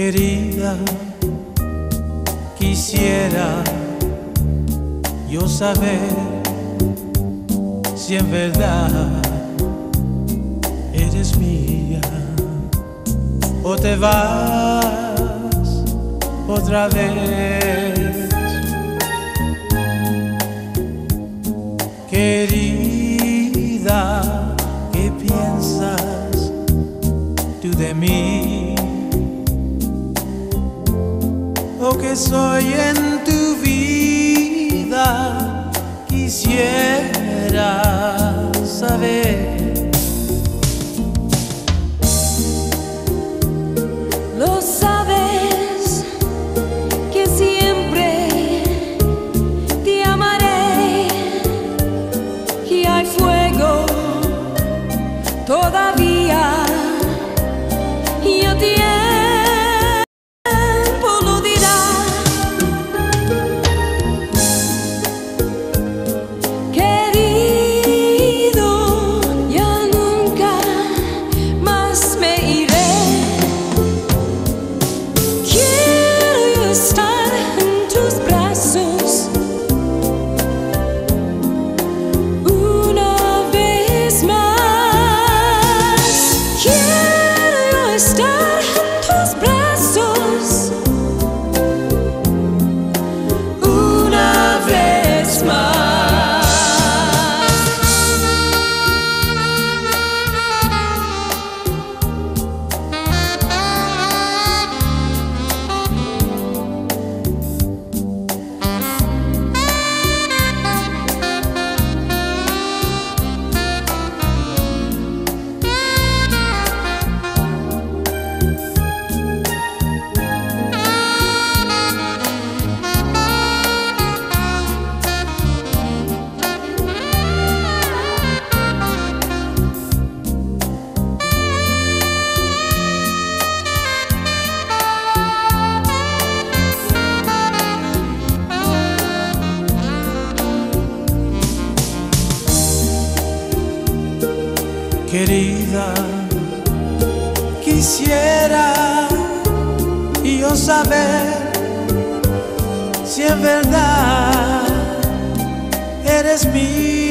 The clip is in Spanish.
Querida, quisiera yo saber si en verdad eres mía o te vas otra vez. Querida, ¿qué piensas tú de mí? Lo que soy en tu vida, quisiera saber. Lo sabes que siempre te amaré y hay fuego todavía y el tiempo lo dirá. Querido, ya nunca más me iré. Quiero estar en tus brazos una vez más. Quiero estar en tus brazos una vez más. Querida, quisiera yo saber si en verdad eres mía